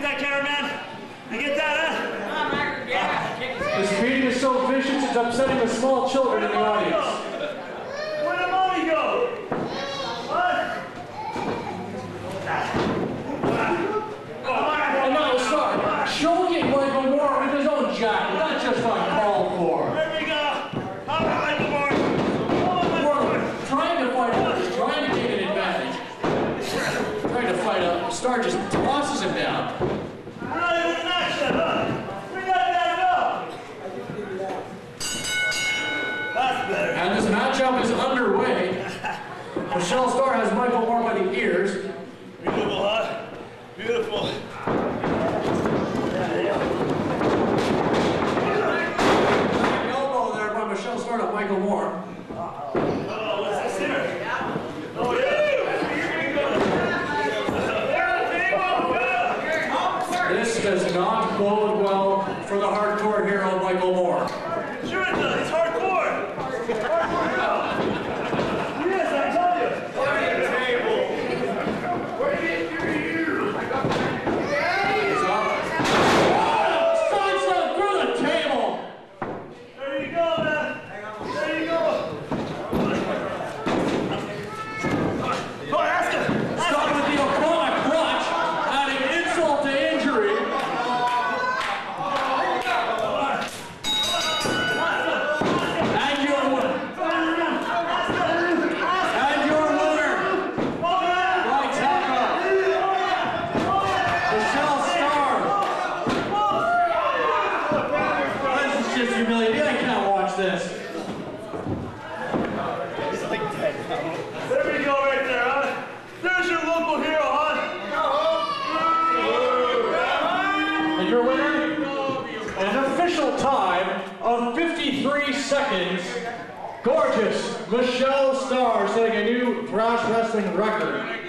that, cameraman? You get that, huh? This meeting is so vicious, it's upsetting the small children in the audience. Where'd the mommy go? What? And now, Starr, choking Michael Moore with his own jacket. That's just uncalled for. There we go. All right, Michael Moore. Moore trying to fight out, trying to take an advantage. Trying to fight up. Starr just tosses him down. We're not even in action, huh? We got that up. That's better. And this matchup is underway. Michelle Starr has Michael Moore by the ears. Beautiful, huh? Beautiful. Elbow there by Michelle Starr to Michael Moore. Oh, what's this here? Oh, yeah. This does not bode well for the hardcore hero, Michael Moore. Sure it does. It's hardcore. Hardcore. Yes, I told you. Where the table? Where did you? He's up. Sidestep through the table. There you go, man. There you go. Oh, ask him. Started with the iconic crutch, adding insult to injury. And your winner. And your winner. Right tackle. Michelle Starr. This is just humiliating. I can't watch this. There we go right there, huh? There's your local hero, huh? And your winner? An official time of 53 seconds. Gorgeous Michelle Starr setting a new thrash wrestling record.